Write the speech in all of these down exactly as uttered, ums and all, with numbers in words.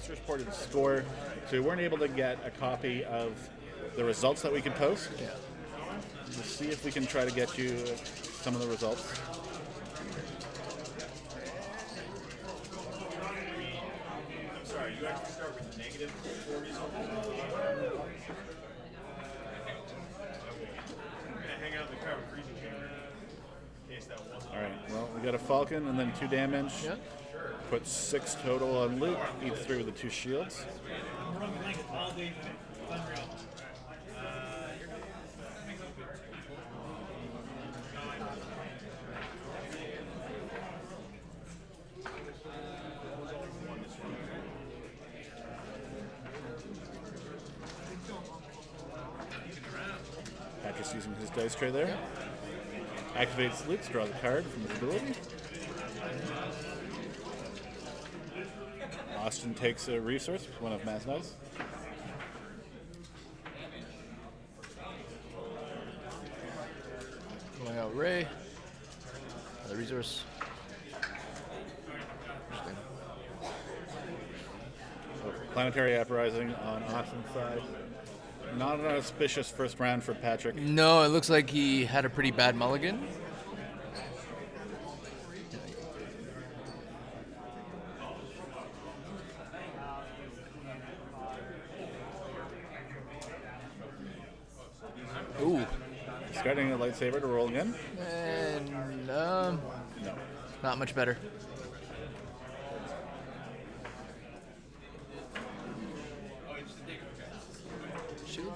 Masters ported score, so we weren't able to get a copy of the results that we could post. Yeah. Let's see if we can try to get you some of the results. I'm sorry, you actually start with negative four results? I'm going to hang out in the cover freezing chamber in case that wasn't. Alright, well, we got a Falcon and then two damage. Yeah. Put six total on Luke, eat through the two shields. Patrick's using his dice tray there. Activates Luke's, draws a card from his ability. Austin takes a resource, one of Matt's dice. Going out Ray. Another resource. Interesting. So Planetary Uprising on Austin's side. Not an auspicious first round for Patrick. No, it looks like he had a pretty bad mulligan. Ooh. Discarding a lightsaber to roll again. And, um, No. not much better. Shield?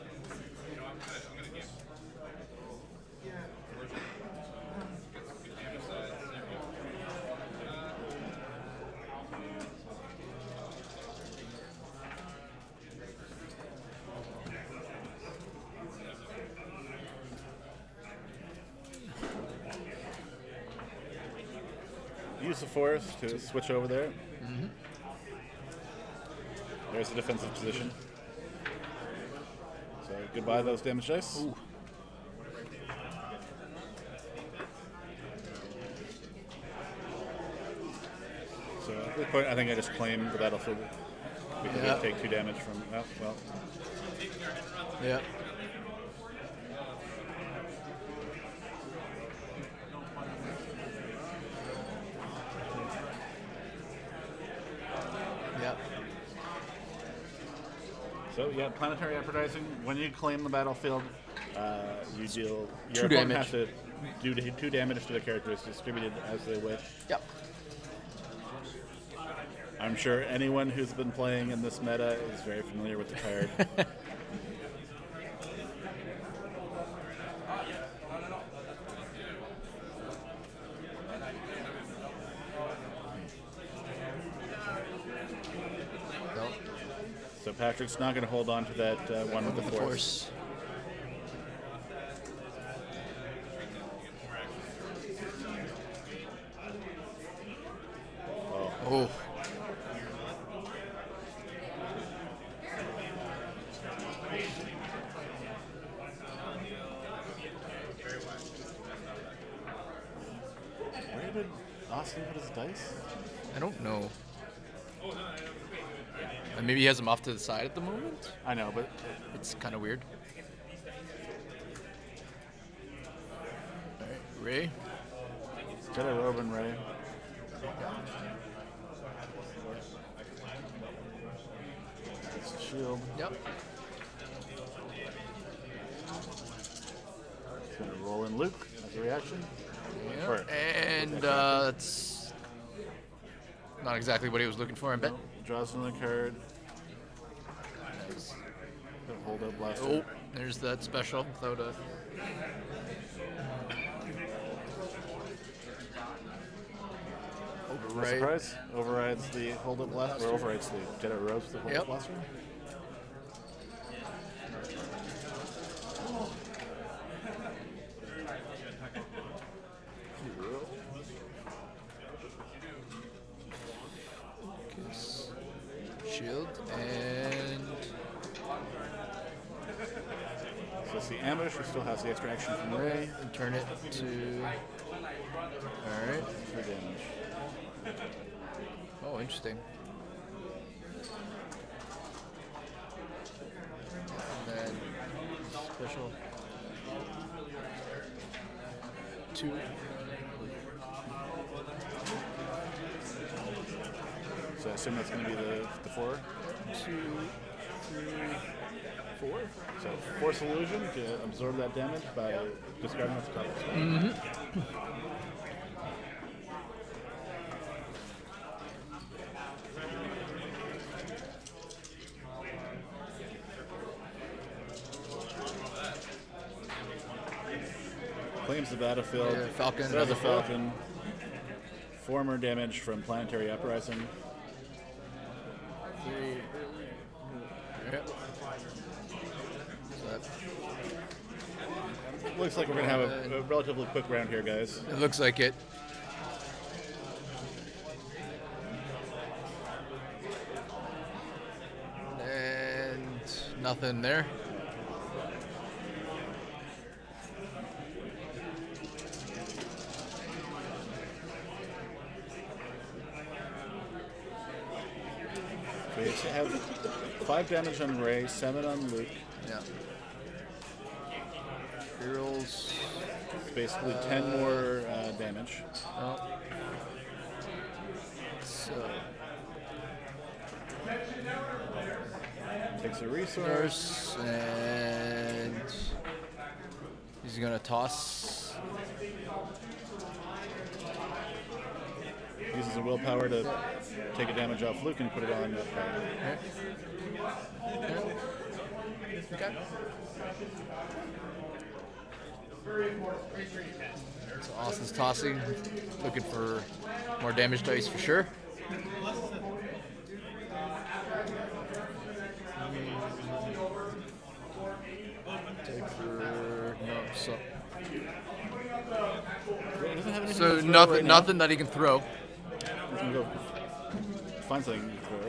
Use the force to switch over there. Mm-hmm. There's the defensive position. So goodbye those damage dice. Ooh. So at this point, I think I just claim the battlefield because Yeah. we take two damage from. Oh, well, Yeah. Yeah. so yeah, planetary uprising. When you claim the battlefield, uh, you deal Two your opponent damage. has to do t- two damage to the characters distributed as they wish. Yep. I'm sure anyone who's been playing in this meta is very familiar with the card. Nope. So Patrick's not going to hold on to that uh, one with the, The force. force. Oh. Where did Austin put his dice? I don't know. And maybe he has them off to the side at the moment. I know, but It's kind of weird. All right, Ray. Jedi Robe and Ray. It's a shield. Yep. It's going to roll in Luke as a reaction. Yep. Or- And uh, that's not exactly what he was looking for, I bet. No, draws another card. Gonna hold out blaster. Oh, there's that special without a. No Right. surprise. Overrides the hold up blaster. Or overrides the Jedi Robes the hold Yep. up blaster. Focus. Shield and. So it's the ambush, which still has the extra action from Ray. And turn it to. Alright. Three damage. Oh, interesting. And special. Two. So I assume that's going to be the, the four. Two. Three. Four. So force illusion to absorb that damage by discarding its cards. Mm-hmm. Claims the battlefield. Yeah, Falcon, Says another a Falcon. Former damage from Planetary Uprising. Three. Yep. So that, Looks like we're going to have a, a relatively quick round here, guys. it looks like it. And nothing there. We have five damage on Ray, seven on Luke. Yeah. Girls. It's basically ten more uh, damage. Oh. So. Takes a resource. Nurse, and he's gonna toss. Uses a willpower to take a damage off Luke and put it on that card. Okay. So Austin's tossing, looking for more damage dice for sure. Take for no, so It doesn't have anything so to throw nothing, right now. nothing that he can throw. He's gonna go find something to throw.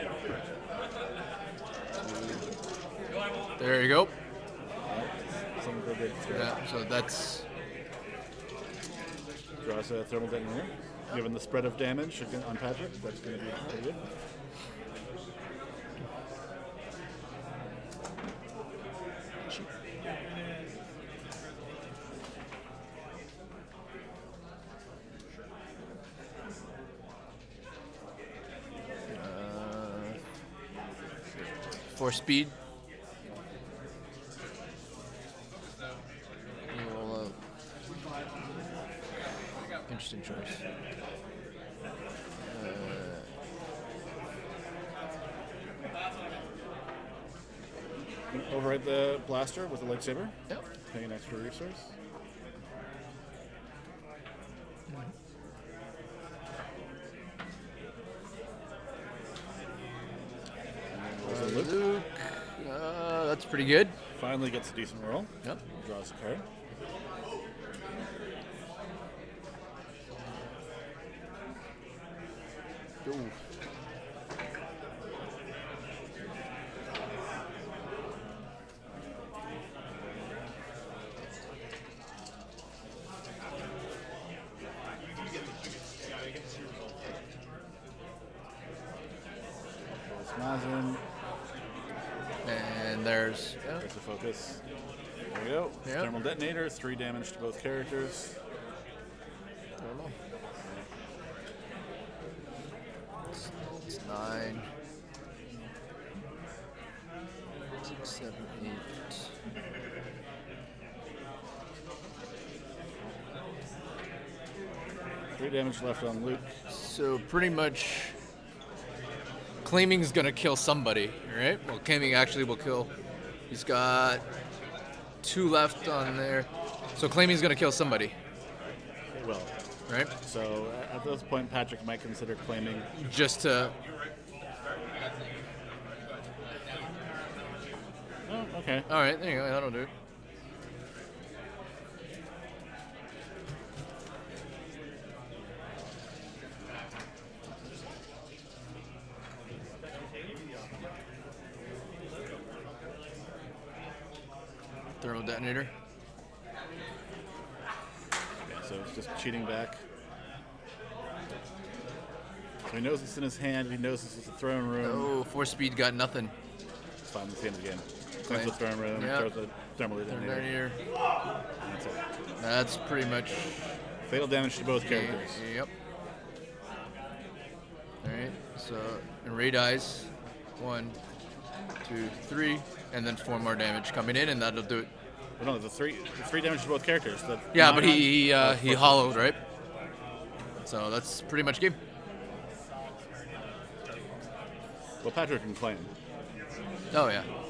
There you go. Something for a big throw. Yeah, so that's Draws a thermal detonator. Given the spread of damage again on Patrick, that's going to be pretty good. uh, for speed. Roll up. Interesting choice. Uh, Override the blaster with a lightsaber. yep. Pay an extra resource. Uh, There's a Luke. Luke. Uh, that's pretty good. Finally gets a decent roll. Yep. Draws a card. Ooh. There's Mazin. And there's yeah. There's the focus. There we go. Yep. Thermal detonator. Three damage to both characters. Thermal. It's, it's nine. Six, seven, eight. Three damage left on Luke. So pretty much, Claiming's gonna kill somebody, right? Well, Claiming actually will kill. He's got two left on there, so Claiming's gonna kill somebody, It will. right? So at this point, Patrick might consider claiming. Just to Oh, okay. all right, there you go. That'll do it. Thermal detonator. Yeah, so it's just cheating back. So he knows it's in his hand. He knows this is a throne room. Oh, four speed got nothing. It's fine. It's the end of the game. Cleans the Claim. thermal and Yeah. throws the thermal Third down down here. here. That's it. That's pretty much. Fatal damage to both characters. Yep. Alright, so, and Ray dies. One, two, three, and then four more damage coming in, and that'll do it. But no, the three, the three damage to both characters. The Yeah, but non- he he, uh, oh, he okay. hollowed, right? So that's pretty much game. Well, Patrick can claim. Oh, yeah.